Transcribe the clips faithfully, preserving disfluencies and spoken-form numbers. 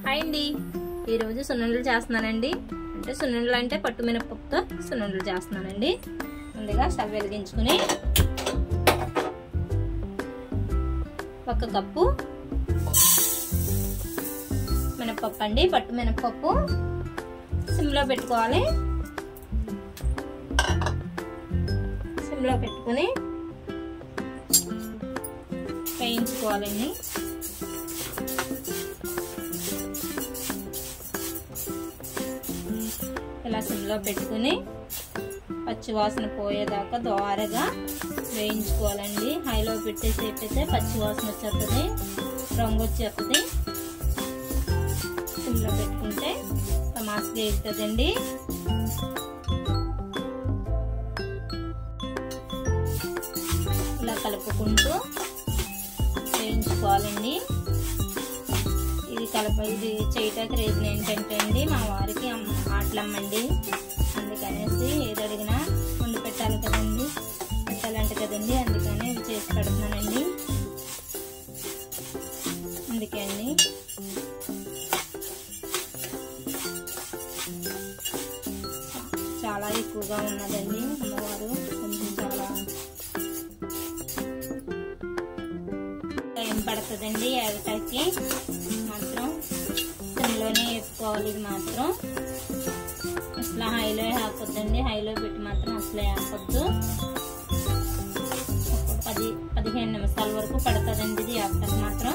Hi అండి, ఈరోజు సున్నుండలు చేస్తున్నానండి. అంటే సున్నుండలు అంటే పట్టు మినపప్పుతో సున్నుండలు చేస్తున్నానండి. ముందుగా స్టవ్ వెలిగించుకుని ఒక కప్పు మినపప్పు అండి, పట్టు మినపప్పు సిమ్లో పెట్టుకోవాలి. సిమ్లో పెట్టుకుని వేయించుకోవాలండి. ఇలా సిమ్లో పెట్టుకుని పచ్చి వాసన పోయేదాకా దోరగా వేయించుకోవాలండి. హైలో పెట్టేసేపు అయితే పచ్చి వాసన వచ్చేస్తుంది, రంగు వచ్చేస్తుంది. సిమ్లో పెట్టుకుంటే టమాస్గా వేస్తుందండి. ఇలా కలుపుకుంటూ వేయించుకోవాలండి. ఇది కలప ఇది చేయటానికి రీజన్ ఏంటంటే అండి, మా వారికి ఆటలమ్మండి, అందుకనేసి ఏది అడిగినా వండి పెట్టాలి కదండి, పెట్టాలంటే కదండి, అందుకని ఇది చేసి పెడుతున్నానండి. అందుకే అండి చాలా ఎక్కువగా ఉన్నదండి అమ్మవారు, కొంచెం చాలా టైం పడుతుందండి. ఏగటానికి మాత్రం సిమ్లోనే వేసుకోవాలి. ఇది మాత్రం అసలు హైలో వేయకపోద్దండి, హైలో పెట్టి మాత్రం అసలు వేయకపోద్దు. ఒక పది పదిహేను నిమిషాల వరకు పడుతుందండి ఇది వేపటానికి మాత్రం.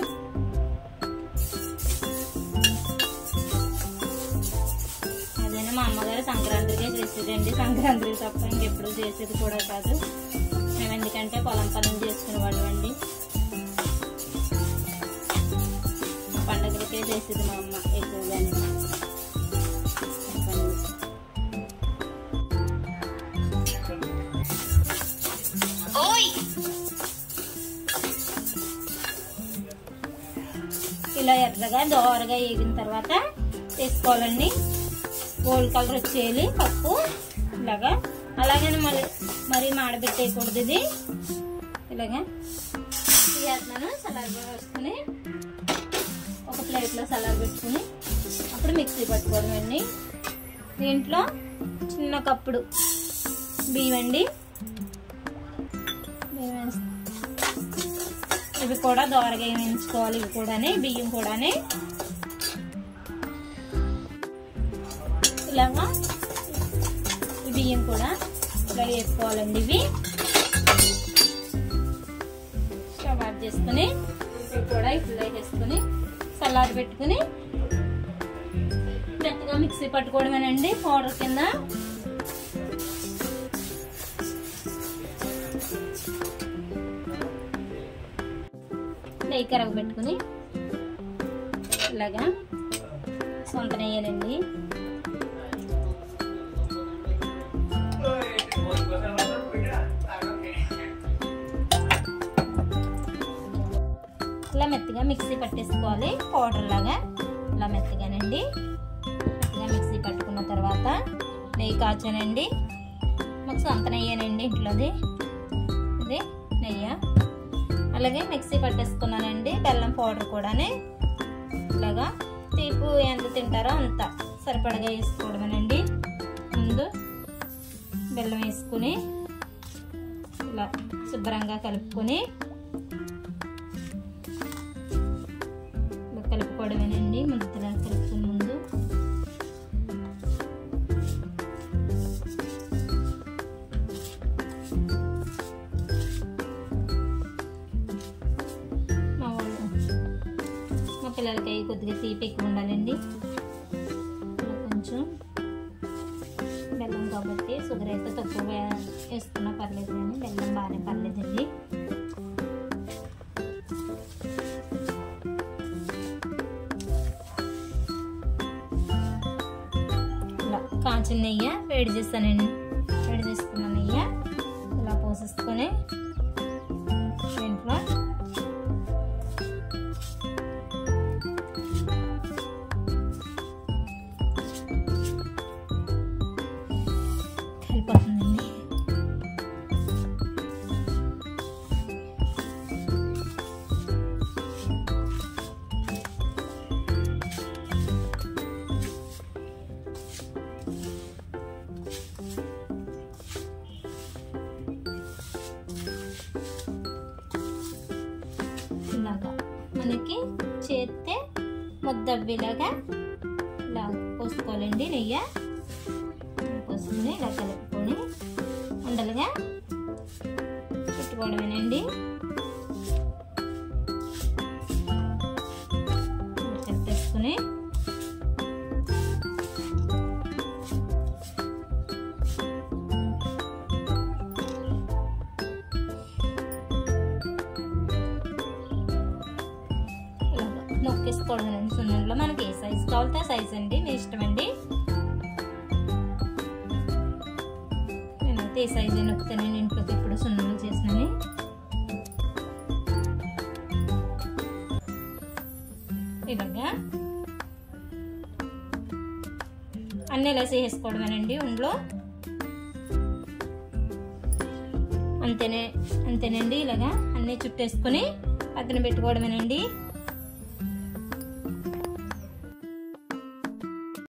అదేనా మా అమ్మగారు సంక్రాంతికే చేసేదండి, సంక్రాంతికి తప్ప ఇంకెప్పుడు చేసేది కూడా కాదు. మేము ఎందుకంటే పొలం పనులు చేసుకునేవాళ్ళం అండి, పండుగలకే చేసేది మా అమ్మ ఎక్కువగానే. ఇలా ఎర్రగా దోరగా వేగిన తర్వాత వేసుకోవాలండి. గోల్డ్ కలర్ వచ్చేయాలి పప్పు ఇలాగా. అలాగని మరి మరీ మాడబెట్టేయకూడదు. ఇది ఇలాగా వేస్తున్నాను. సలాడ్ వేసుకుని ఒక ప్లేట్లో సలాడ్ పెట్టుకుని అప్పుడు మిక్సీ పట్టుకోవడం అండి. దీంట్లో చిన్న కప్పుడు బియ్యం అండి, ఇవి కూడా దోరగా వేయించుకోవాలి. ఇవి కూడానే బియ్యం కూడానే ఇలాగా ఈ బియ్యం కూడా ఇలా వేసుకోవాలండి. ఇవి స్టవ్ ఆఫ్ చేసుకుని ఇవి కూడా ఇప్పుడు వేసుకుని సలాడ్ పెట్టుకుని మెత్తగా మిక్సీ పట్టుకోవడమేనండి పౌడర్ కింద. నెయ్యి కరగ పెట్టుకుని ఇలాగా సొంత నెయ్యేనండి. ఇలా మెత్తగా మిక్సీ పట్టేసుకోవాలి పౌడర్ లాగా. ఇలా మెత్తగానండి మెత్తగా మిక్సీ పట్టుకున్న తర్వాత నెయ్యి కాచానండి. మాకు సొంత నెయ్యేనండి ఇంట్లోది, ఇది నెయ్యి. అలాగే మిక్సీ పట్టేసుకున్నానండి. బెల్లం పౌడర్ కూడానే ఇలాగా తీపు ఎంత తింటారో అంత సరిపడగా వేసుకోవడమేనండి. ముందు బెల్లం వేసుకుని ఇలా శుభ్రంగా కలుపుకొని కలుపుకోవడమేనండి. ముద్దలా కలుపుకుని ముందు మా వాళ్ళు మా పిల్లలకి కొద్దిగా తీపి ఎక్కువ ఉండాలండి. కొంచెం బెల్లం కాబట్టి షుగర్ అయితే తక్కువ వేసుకున్నా పర్లేదు, కానీ బెల్లం బాగానే పర్లేదండి. కాచిన నెయ్యి వేడి చేస్తానండి. వేడి చేసుకున్న నెయ్యి ఇలా పోసేసుకొని దీంట్లో కలిపోతుందండి. మనకి చేస్తే ముద్దవ్వేలాగా ఇలా పోసుకోవాలండి. నెయ్యి పోసుకుని ఇలా కలుపుకొని ఉండలుగా పెట్టుకోవడమేనండి. కలిపేసుకుని నొక్కేసుకోవడమేనండి. సున్నుండలో మనకి ఏ సైజు కావాలితే ఆ సైజ్ అండి, మీ ఇష్టం అండి. నేనైతే ఏ సైజు నొక్కుతానండి, ఇంట్లోకి ఇప్పుడు సున్నుండలు చేసినని. ఇలాగా అన్నీ ఇలా చేసేసుకోవడమేనండి ఉండలో. అంతేనే అంతేనండి ఇలాగా అన్నీ చుట్టేసుకొని పక్కన పెట్టుకోవడమేనండి.